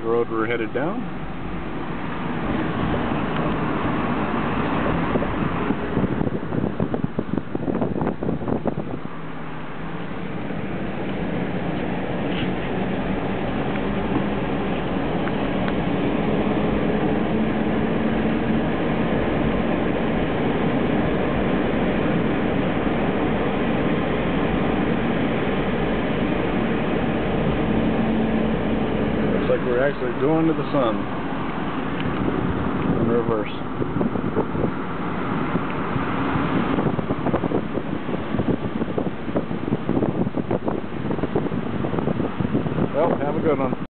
the road we're headed down. Looks like we're actually going to the sun in reverse. Well, have a good one.